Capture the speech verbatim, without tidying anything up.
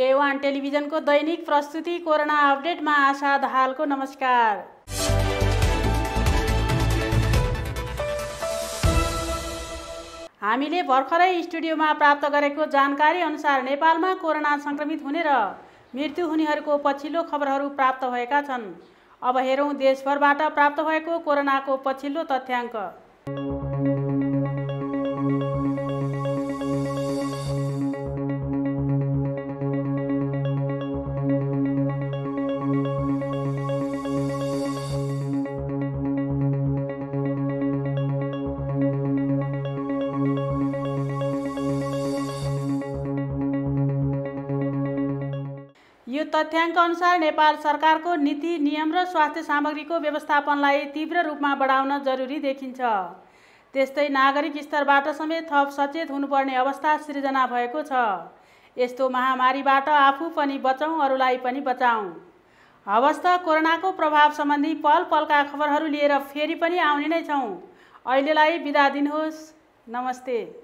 ए one टेलिभिजनको दैनिक प्रस्तुति corona अपडेटमा आशा दाहालको नमस्कार। हामीले भर्खरै स्टुडियोमा प्राप्त गरेको जानकारी अनुसार नेपालमा कोरोना संक्रमित हुने र मृत्यु हुनेहरूको पछिल्लो खबरहरू प्राप्त भएका छन्। अब हेरौँ देशभरबाट प्राप्त भएको कोरोनाको पछिल्लो तथ्याङ्क। यो तथ्याङ्क अनुसार नेपाल सरकारको नीति, नियम र स्वास्थ्य सामग्रीको व्यवस्थापनलाई तीव्र रूपमा बढाउन जरुरी देखिन्छ। त्यस्तै नागरिक स्तरबाट समेत थप सचेत हुनुपर्ने अवस्था सृजना भएको छ। यस्तो महामारीबाट आफू पनि बचौँ, अरूलाई पनि बचाउँ। हवस् त कोरोनाको प्रभाव सम्बन्धी पल पलका खबरहरू लिएर फेरि पनि आउने नै छौँ। अहिलेलाई बिदा दिनुहोस्। नमस्ते।